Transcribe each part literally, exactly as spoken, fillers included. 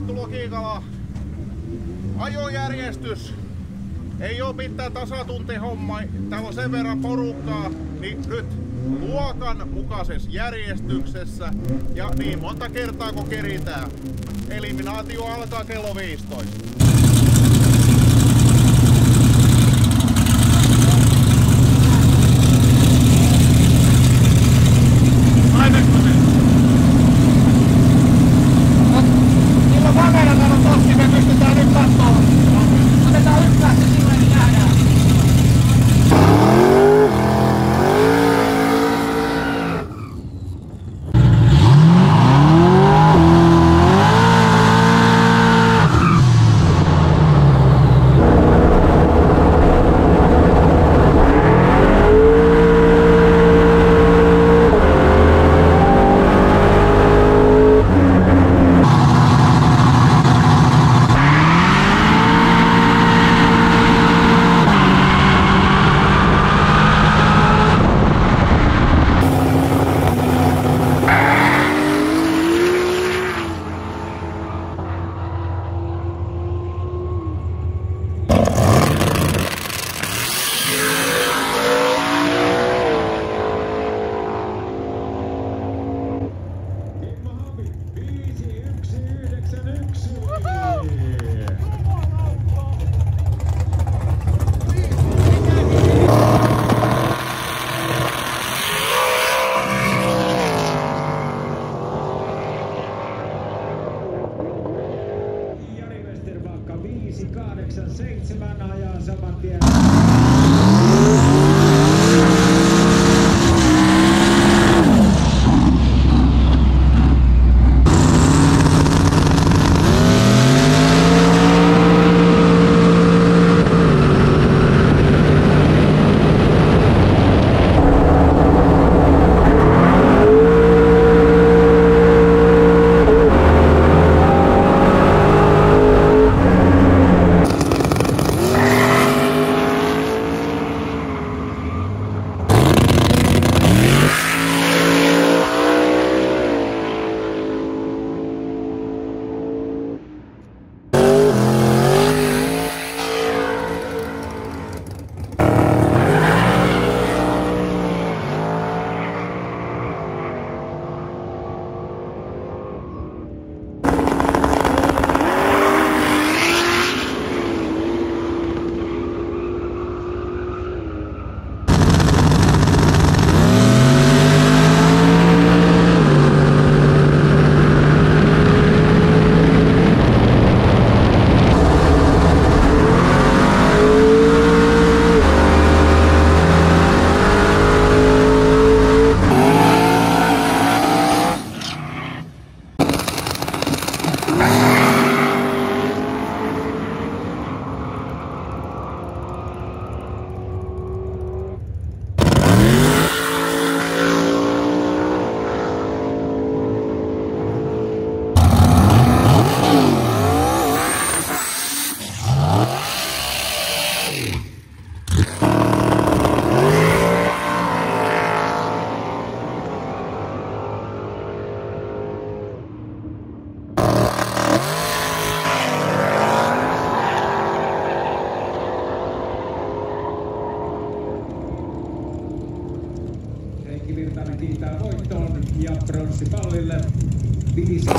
ajettu logiikalla. Ajojärjestys ei oo mitään tasatuntihomma. Täällä on sen verran porukkaa, niin nyt luokan mukaisessa järjestyksessä ja niin monta kertaa kun keritään. Eliminaatio alkaa kello viisitoista. Virtanen kiitää voittoon ja pronssipallille viisi.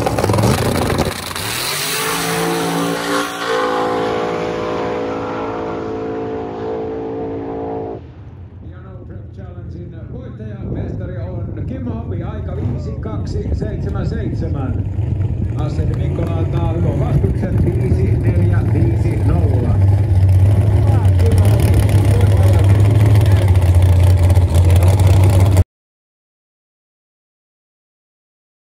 Ja No Prep Challengein voittaja mestari on Kimmo Hopi, aika viisi kaksi seitsemän seitsemän. Asseni Mikkolalta vastukset viisi neljä viisi nolla.